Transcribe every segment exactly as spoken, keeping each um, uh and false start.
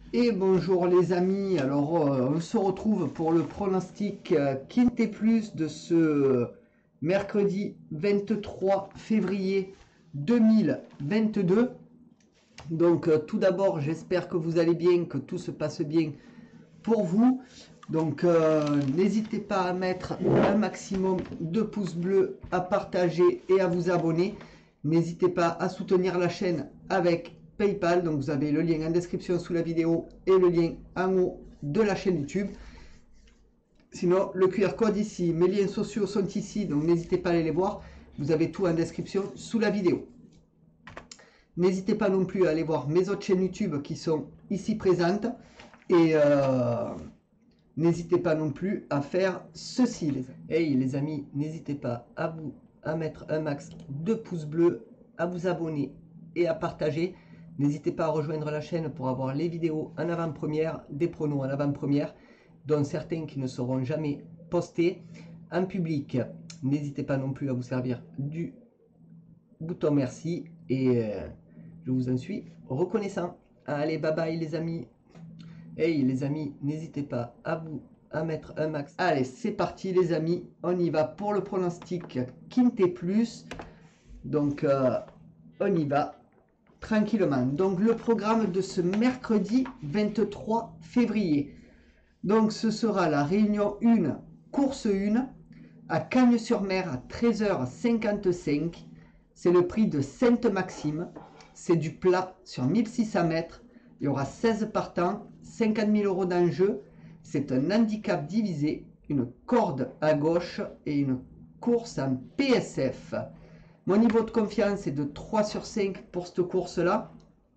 Et bonjour les amis, alors euh, on se retrouve pour le pronostic euh, Quintet Plus de ce mercredi vingt-trois février deux mille vingt-deux. Donc euh, tout d'abord j'espère que vous allez bien, que tout se passe bien pour vous. Donc euh, n'hésitez pas à mettre un maximum de pouces bleus, à partager et à vous abonner. N'hésitez pas à soutenir la chaîne avec PayPal, donc vous avez le lien en description sous la vidéo et le lien en haut de la chaîne YouTube. Sinon, le Q R code ici, mes liens sociaux sont ici, donc n'hésitez pas à aller les voir. Vous avez tout en description sous la vidéo. N'hésitez pas non plus à aller voir mes autres chaînes YouTube qui sont ici présentes. Et euh, n'hésitez pas non plus à faire ceci. Les amis. Hey les amis, n'hésitez pas à vous à mettre un max de pouces bleus, à vous abonner et à partager. N'hésitez pas à rejoindre la chaîne pour avoir les vidéos en avant-première, des pronos en avant-première, dont certains qui ne seront jamais postés en public. N'hésitez pas non plus à vous servir du bouton merci et euh, je vous en suis reconnaissant. Allez, bye bye les amis. Hey les amis, n'hésitez pas à vous à mettre un max. Allez, c'est parti les amis, on y va pour le pronostic Quintet Plus. Donc euh, on y va tranquillement. Donc le programme de ce mercredi vingt-trois février. Donc ce sera la réunion un, course un, à Cagnes-sur-Mer à treize heures cinquante-cinq. C'est le prix de Sainte-Maxime. C'est du plat sur mille six cents mètres. Il y aura seize partants, cinquante mille euros d'enjeu. C'est un handicap divisé, une corde à gauche et une course en P S F. Mon niveau de confiance est de trois sur cinq pour cette course-là.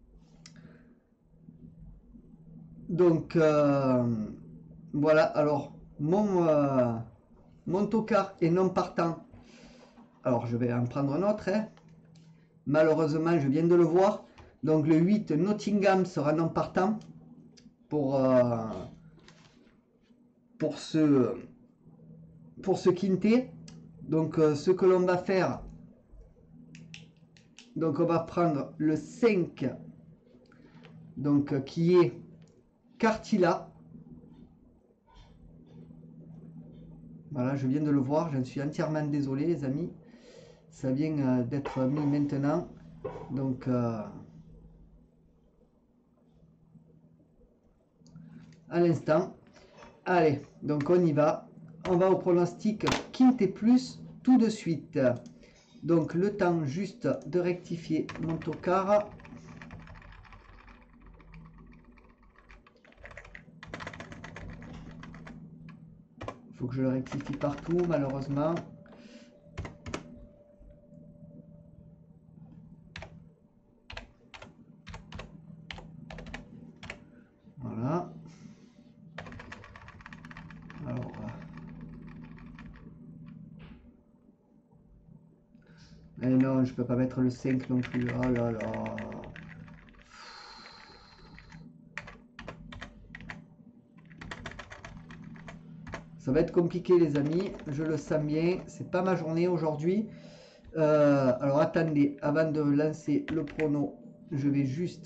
Donc, euh, voilà. Alors, mon, euh, mon tocard est non partant. Alors, je vais en prendre un autre. Hein. Malheureusement, je viens de le voir. Donc, le huit, Nottingham sera non partant pour, euh, pour, ce, pour ce quintet. Donc, euh, ce que l'on va faire... Donc on va prendre le cinq, donc euh, qui est Cartilla. Voilà, je viens de le voir, j'en suis entièrement désolé les amis. Ça vient euh, d'être mis maintenant. Donc euh, à l'instant. Allez, donc on y va. On va au pronostic Quintet Plus tout de suite. Donc le temps juste de rectifier mon tocard. Il faut que je le rectifie partout malheureusement. Voilà. Alors... Et non, je peux pas mettre le cinq non plus. Oh là là. Ça va être compliqué les amis, je le sens bien. C'est pas ma journée aujourd'hui. Euh, alors attendez, avant de lancer le prono, je vais juste...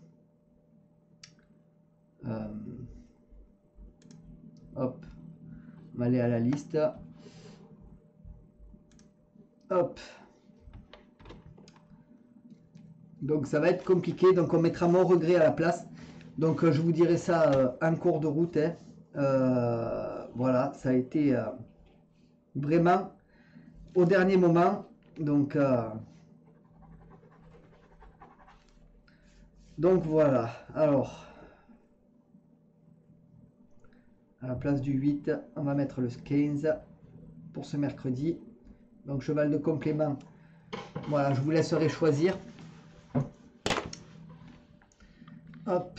Euh, hop. On va aller à la liste. Hop. Donc ça va être compliqué. Donc on mettra mon regret à la place. Donc euh, je vous dirai ça euh, en cours de route. Hein. Euh, voilà, ça a été euh, vraiment au dernier moment. Donc, euh, donc voilà. Alors, à la place du huit, on va mettre le quinze pour ce mercredi. Donc cheval de complément. Voilà, je vous laisserai choisir. Hop.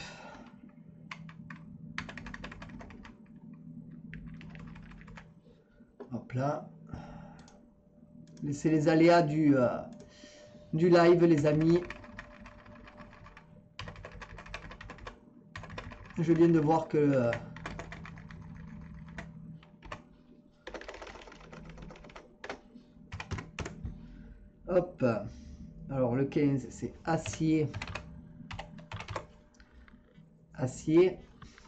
Hop là. C'est les aléas du, euh, du live, les amis. Je viens de voir que... Euh, hop. Alors le quinze, c'est Acier. acier.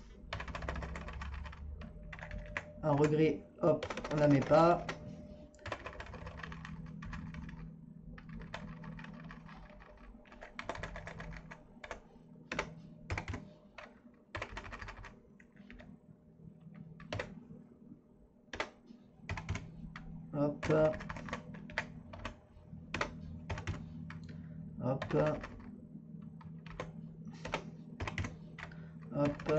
Un regret, hop, on la met pas. Hop. Hop. Hop.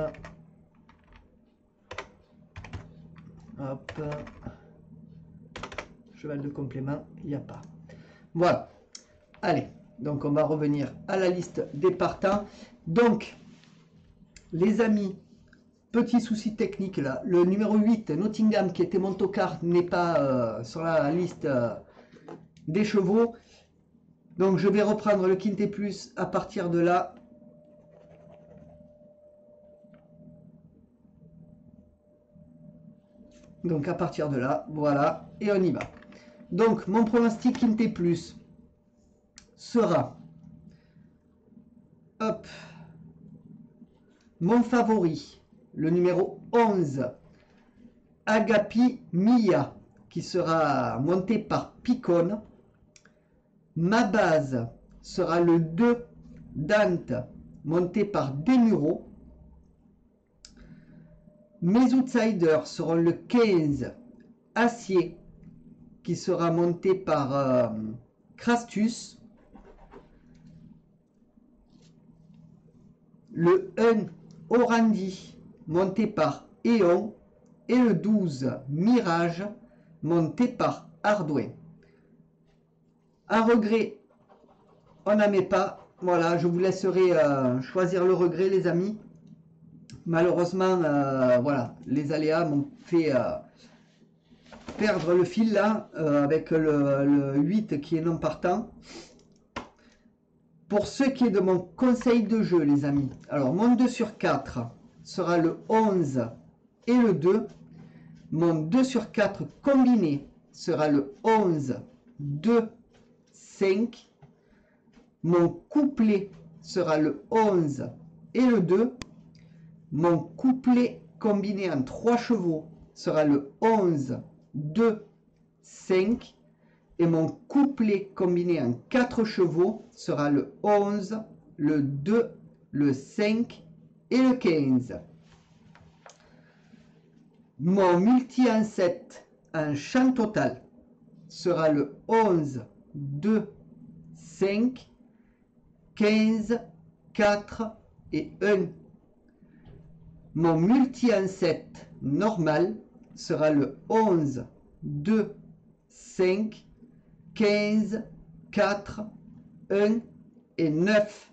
Hop. Cheval de complément, il n'y a pas. Voilà. Allez, donc on va revenir à la liste des partants. Donc, les amis, petit souci technique là. Le numéro huit, Nottingham, qui était mon tocard, n'est pas euh, sur la liste euh, des chevaux. Donc, je vais reprendre le Quintet Plus à partir de là. Donc, à partir de là, voilà, et on y va. Donc, mon pronostic Quintet Plus sera, hop, mon favori, le numéro onze, Agapi Mia, qui sera monté par Picon. Ma base sera le deux, Dante, monté par Demuro. Mes outsiders seront le quinze, Acier, qui sera monté par euh, Crastus. Le un, Orandi, monté par Eon. Et le douze, Mirage, monté par Ardouin. Un regret, on n'en met pas. Voilà, je vous laisserai euh, choisir le regret, les amis. Malheureusement, euh, voilà, les aléas m'ont fait euh, perdre le fil là, euh, avec le, le huit qui est non partant. Pour ce qui est de mon conseil de jeu, les amis, alors mon deux sur quatre sera le onze et le deux. Mon deux sur quatre combiné sera le onze, deux, cinq. Mon couplet sera le onze et le deux. Mon couplet combiné en trois chevaux sera le onze, deux, cinq. Et mon couplet combiné en quatre chevaux sera le onze, le deux, le cinq et le quinze. Mon multi en sept en champ total sera le onze, deux, cinq, quinze, quatre et un. Mon multi en sept normal sera le onze, deux, cinq, quinze, quatre, un et neuf.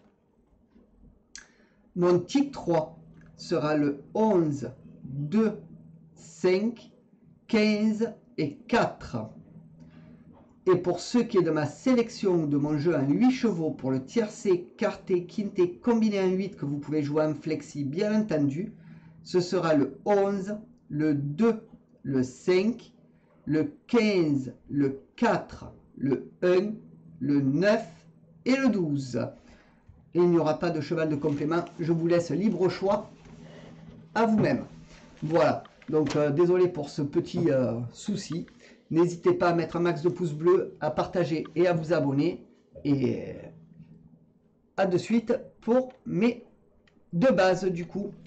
Mon tic trois sera le onze, deux, cinq, quinze et quatre. Et pour ce qui est de ma sélection de mon jeu en huit chevaux pour le tiercé, quarté, quinté combiné en huit que vous pouvez jouer en flexi bien entendu, ce sera le onze, le deux, le cinq, le quinze, le quatre, le un, le neuf et le douze. Et il n'y aura pas de cheval de complément, je vous laisse libre choix à vous-même. Voilà, donc euh, désolé pour ce petit euh, souci. N'hésitez pas à mettre un max de pouces bleus, à partager et à vous abonner. Et à de suite pour mes deux bases du coup.